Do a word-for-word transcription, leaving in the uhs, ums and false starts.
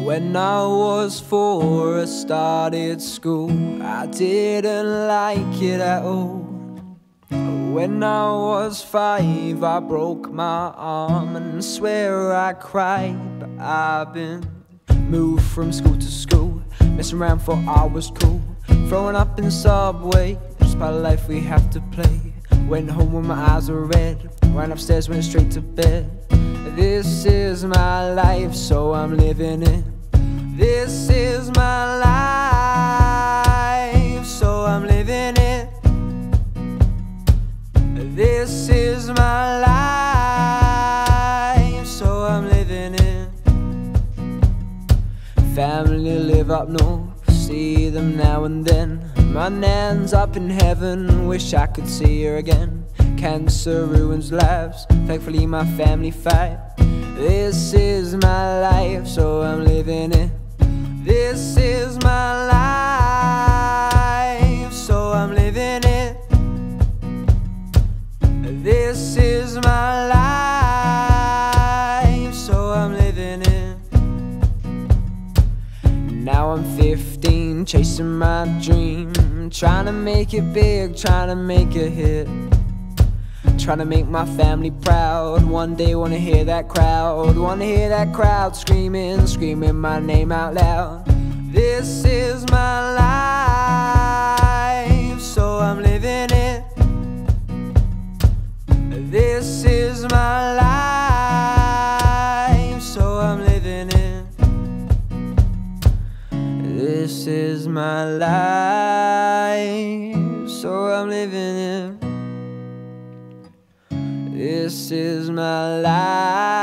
When I was four, I started school. I didn't like it at all. When I was five, I broke my arm and swear I cried. But I've been moved from school to school, messing around for hours cool, throwing up in Subway, just part of life we have to play. Went home when my eyes were red, ran upstairs, went straight to bed. This is my life, so I'm living it. This is my life, so I'm living it. This is my life, so I'm living it. Family live up north, see them now and then. My nan's up in heaven, wish I could see her again. Cancer ruins lives, thankfully my family fight. This is my life, so I'm living it. This is my life, so I'm living it. This is my life, so I'm living it. Now I'm fifteen, chasing my dream, trying to make it big, trying to make a hit, trying to make my family proud. One day wanna hear that crowd, wanna hear that crowd screaming, screaming my name out loud. This is my life, so I'm living it. This is my life, so I'm living it. This is my life, so I'm living it. This is my life.